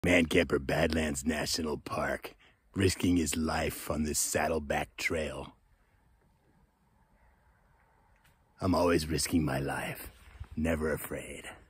Man camper Badlands National Park, risking his life on this Saddleback Trail. I'm always risking my life, never afraid.